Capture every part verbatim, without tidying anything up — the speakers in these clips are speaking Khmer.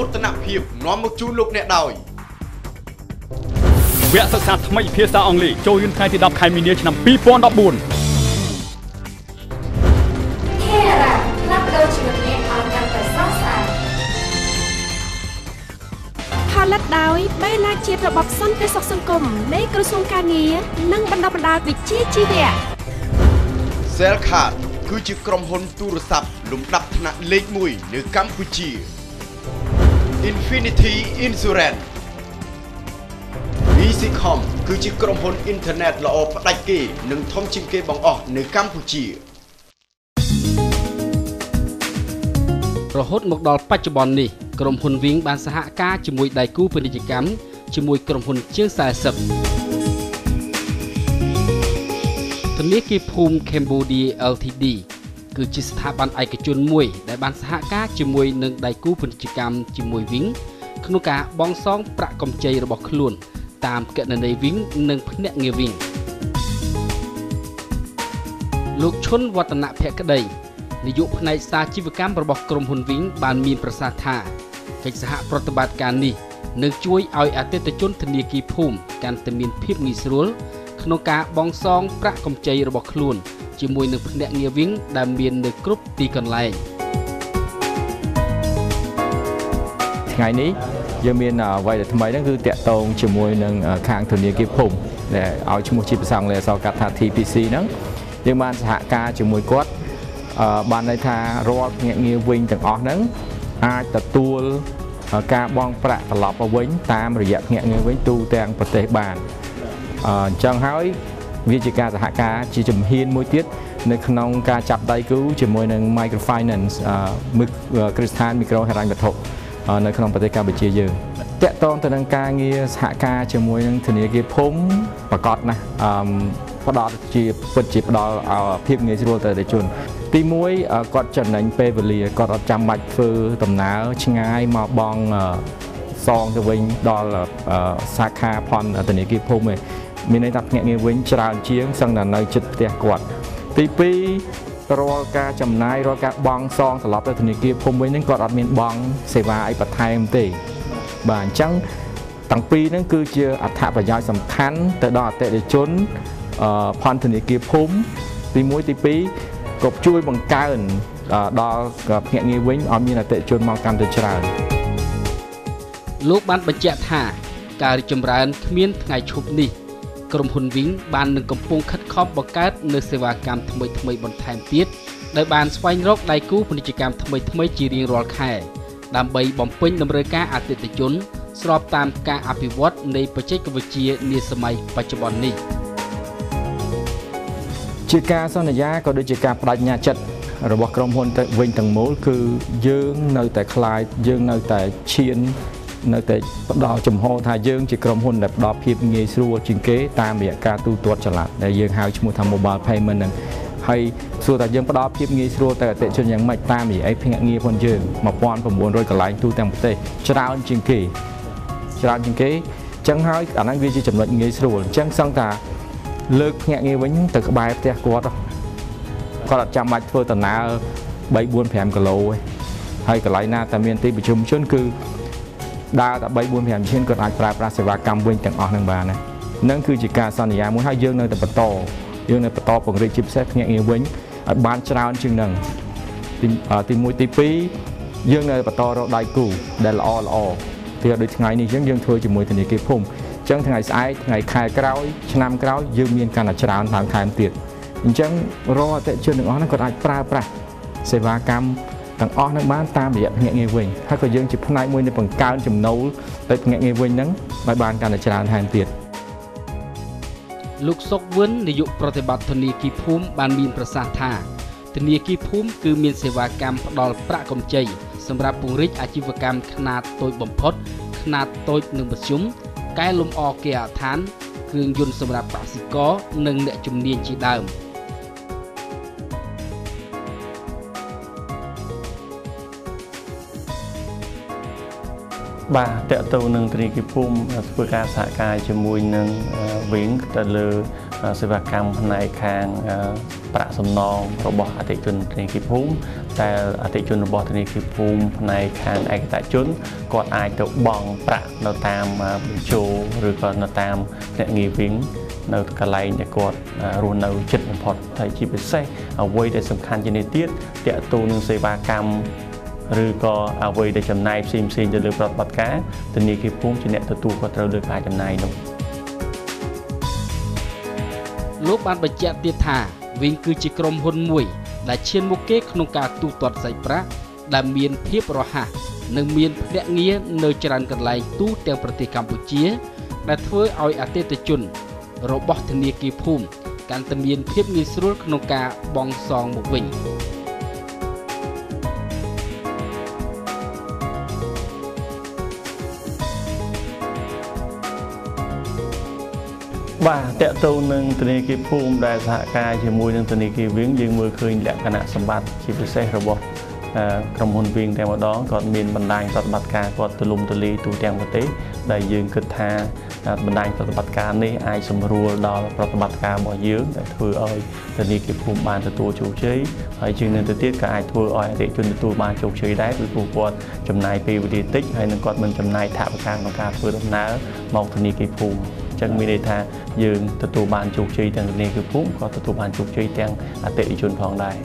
តនភាពនាំមកជូនលោកអ្នកដោយវគ្គសិក្សាថ្មីភាសាអង់គ្លេសចូលរៀនថ្ងៃទីដប់ខែមីនាឆ្នាំពីរពាន់ដប់បួនផលិតដោយបេឡាជាតិរបបសន្តិសុខសង្គមនៃក្រសួងការងារនិងបណ្ដុះបណ្ដាលវិជ្ជាជីវៈ Cellcard គឺជាក្រុមហ៊ុនទូរស័ព្ទលំដាប់ថ្នាក់លេខមួយនៅកម្ពុជា Infinity Insurance Easycom គឺជាក្រុមហ៊ុនអ៊ីនធឺណិតល្អផ្ដាច់គេនិងធំជាងគេបង្អស់នៅកម្ពុជារហូតមកដល់បច្ចុប្បន្ននេះក្រុមហ៊ុន Wing បានសហការជាមួយដៃគូពាណិជ្ជកម្មជាមួយក្រុមហ៊ុនជាងสี่สิบធនាគារភូមិ Cambodia แอล ที ดี គឺជាស្ថាប័នឯកជនមួយដែលបានសហការជាមួយនឹងដៃគូពាណិជ្ជកម្មជាមួយ Wing ក្នុងការបង់សងប្រាក់កម្ចីរបស់ខ្លួនតាមគណនី Wing និងភ្នាក់ងារ Wing លោកឈុនវឌ្ឍនភក្តីនាយកផ្នែកសាជីវកម្មរបស់ក្រុមហ៊ុន Wing បានមានប្រសាសន៍ថាកិច្ចសហប្រតិបត្តិការនេះនឹងជួយឲ្យអតិថិជនធនាគារភូមិកាន់តែមានភាពងាយស្រួលក្នុងការបង់សងប្រាក់កម្ចីរបស់ខ្លួនជាមួយនឹងភ្នាក់ងារ Wing ដែលមាននៅគ្រប់ទីកន្លែងថ្ងៃនេះយើងមានអ្វីដែលថ្មីហ្នឹងគឺតាក់ទងជាមួយនឹងខាងធនាគារភូមិដែលឲ្យឈ្មោះជាភាសាអង់គ្លេសអក្សរកាត់ថា ที พี ซี ហ្នឹងយើងបានសហការជាមួយគាត់បានន័យថារាល់ភ្នាក់ងារ Wing ទាំងអស់ហ្នឹងអាចទទួលការបង់ប្រាក់ត្រឡប់មកវិញតាមរយៈភ្នាក់ងារ Wing ទូទាំងប្រទេសបានអញ្ចឹងហើយវាជាការសហការជាជំហានមួយទៀតនៅក្នុងការចាប់ដៃគូជាមួយនឹង Microfinance គ្រឹះស្ថានមីក្រូហិរញ្ញវត្ថុនៅក្នុងប្រទេសកម្ពុជាយើងតាក់ទងទៅនឹងការងារសហការជាមួយនឹងធនាគារភូមិប្រកាសណាស់ផ្ដល់ជាពិតជាផ្ដល់ភាពងាយស្រួលទៅដល់ជនទីមួយគាត់ចំណេញពេលវេលាគាត់អត់ចាំបាច់ធ្វើដំណើរឆ្ងាយមកបង់សងទៅវិញដល់សាខាផនធនាគារភូមិឯងមានន័យថាភ្នាក់ងារវិញច្រើនជាងសឹងតែនៅជិតផ្ទះគាត់ទីពីររាល់ការចំណាយរាល់ការបង់សងត្រឡប់ទៅធនាគារភូមិវិញហ្នឹងគាត់អត់មានបង់សេវាអីបន្ថែមទេបាទអញ្ចឹងទាំងពីរហ្នឹងគឺជាអត្ថប្រយោជន៍សំខាន់ទៅដល់អតិថិជនផនធនាគារភូមិទីមួយទីពីរក៏ជួយបង្កើនដល់ភ្នាក់ងារវិញឲ្យមានអតិថិជនមកកាន់តែច្រើនលោកបានបញ្ជាក់ថាការរីកចម្រើនគ្មានថ្ងៃឈប់នេះក្រុមហ៊ុន Wing បាននឹងកំពុងខិតខំបង្កើតនូវសេវាកម្មថ្មីៗបន្ថែមទៀតដោយបានស្វែងរកដៃគូពាណិជ្ជកម្មថ្មីៗជារៀងរាល់ខែដើម្បីបំពេញតម្រូវការអតិថិជនស្របតាមការអភិវឌ្ឍនៃបច្ចេកវិទ្យានាសម័យបច្ចុប្បន្ននេះជាការសន្យាក៏ដូចជាការបដិញ្ញាចិត្តរបស់ក្រុមហ៊ុនវិញទាំងមូលគឺយើងនៅតែខ្លាចយើងនៅតែឈាននៅតែផ្ដល់ចំហថាយើងជាក្រុមហ៊ុនដែលផ្ដល់ភាពងាយស្រួលជាងគេតាមរយៈការទូទាត់ចល័តដែលយើងហៅឈ្មោះថា Mobile Payment ហ្នឹងហើយសួរថាយើងផ្ដល់ភាពងាយស្រួលទៅអតិថិជនយ៉ាងម៉េចតាមរយៈភ្នាក់ងារផងយើងmột nghìn chín trămកន្លែងទូទាំងប្រទេសច្រើនជាងគេច្រើនជាងគេអញ្ចឹងហើយអាហ្នឹងវាជាចំណុចងាយស្រួលអញ្ចឹងសឹងថាលើកភ្នាក់ងារវិញទៅក្បែរផ្ទះគាត់គាត់អត់ចាំបាច់ធ្វើដំណើរ3 4 5គីឡូទេហើយកន្លែងណាតែមានទីប្រជុំជនគឺដើរតែ3 4 5ឆ្នាំគាត់អាចប្រើប្រាស់សេវាកម្មវិញទាំងអស់នឹងបានណានឹងគឺជាការសន្យាមួយហើយយើងនៅតែបន្តយើងនៅបន្តពង្រីកជាពិសេសភ្នាក់ងារវិញឲ្យបានច្រើនជាងនឹងទីមួយទីពីរយើងនៅបន្តរកដៃគូដែលល្អល្អទីដូចថ្ងៃនេះយើងយើងធ្វើជាមួយធនាគារភូមិអញ្ចឹងថ្ងៃស្អែកថ្ងៃខែក្រោយឆ្នាំក្រោយយើងមានកាន់តែច្រើនឡើងថែមទៀតអញ្ចឹងរាល់អតិថិជនទាំងអស់ហ្នឹងគាត់អាចប្រើប្រាស់សេវាកម្មទាំងអស់នឹងបានតាមរយៈភ្នាក់ងារវិញហើយក៏យើងជាផ្នែកមួយនៃបង្កើនចំណូលទៅភ្នាក់ងារវិញហ្នឹងឲ្យបានកាន់តែច្រើនថែមទៀតលោកសុកវុននាយកប្រតិបត្តិធនាគារភូមិបានមានប្រសាសន៍ថាធនាគារភូមិគឺមានសេវាកម្មផ្ដល់ប្រាក់កម្ចីសម្រាប់ពង្រីកអាជីវកម្មខ្នាតតូចបំផុតខ្នាតតូចនិងមធ្យមកែលម្អគេហដ្ឋានគ្រឿងយន្តសម្រាប់កសិករនិងអ្នកជំនាញជាដើមបាទតើតើនឹងធនាគារភូមិធ្វើការសហការជាមួយនឹងវិញទៅលើសេវាកម្មផ្នែកខាងប្រាក់សំណងរបស់អតិថិជនធនាគារភូមិតែអតិថិជនរបស់ធនាគារភូមិផ្នែកខាងឯកតេយ្យជនគាត់អាចទៅបង់ប្រាក់នៅតាមបញ្ជោឬក៏នៅតាមអ្នកងារវិញនៅកន្លែងដែលគាត់រស់នៅជិតបំផុតហើយជាពិសេសអ្វីដែលសំខាន់ជាងនេះទៀតតើតើនឹងសេវាកម្មឬក៏អ្វីដែលចំណាយផ្សេងផ្សេងទៅលើប្រតិបត្តិការធនាគារភូមិជាអ្នកទទួលខុសត្រូវលើការចំណាយនោះលោកបានបញ្ជាក់ទៀតថាវិញគឺជាក្រុមហ៊ុនមួយដែលឈានមុខគេក្នុងការទូទាត់សាច់ប្រាក់ដែលមានភាពរហ័សនិងមានភ្នាក់ងារនៅច្រើនកន្លែងទូទាំងប្រទេសកម្ពុជាដែលធ្វើឲ្យអតិថិជនរបស់ធនាគារភូមិកាន់តែមានភាពងាយស្រួលក្នុងការបង់សងមកវិញបាទតើតើនឹងធនាគារភូមិដែលសហការជាមួយនឹងធនាគារវិញយើងមើលឃើញលក្ខណៈសម្បត្តិជាពិសេសរបស់ក្រុមហ៊ុនវិញតែម្ដងគាត់មានបណ្ដាញប្រតិបត្តិការគាត់ទូលំទូលាយទូទាំងប្រទេសដែលយើងគិតថាបណ្ដាញប្រតិបត្តិការនេះអាចសម្រួលដល់ប្រតិបត្តិការរបស់យើងដែលធ្វើឲ្យធនាគារភូមិបានទទួលជោគជ័យហើយជាងនេះទៅទៀតក៏អាចធ្វើឲ្យអតិថិជនទទួលបានជោគជ័យដែរពីព្រោះគាត់ចំណាយពេលវេលាតិចហើយនឹងគាត់មិនចំណាយថវិកាក្នុងការធ្វើដំណើរមកធនាគារភូមិចឹងមានន័យថាយើងទទួលបានជោគជ័យទាំងធនាគារភូមិក៏ទទួលបានជោគជ័យទាំងអតិថិជនផងដែរ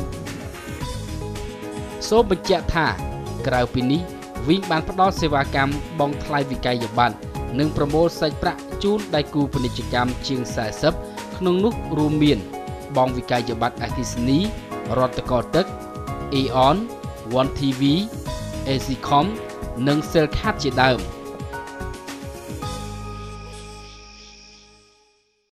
សូមបញ្ជាក់ថាក្រៅពីនេះវិញបានផ្ដល់សេវាកម្មបង់ថ្លៃវិក័យប័ត្រនិងប្រមូលសាច់ប្រាក់ជូនដៃគូពាណិជ្ជកម្មជាងសែសិបក្នុងនោះរួមមានបង់វិក័យប័ត្រអគ្គិសនីរដ្ឋកោទឹក Aeon វ៉ាន់ ធី វី Acicom និង Cellcard ជាដើម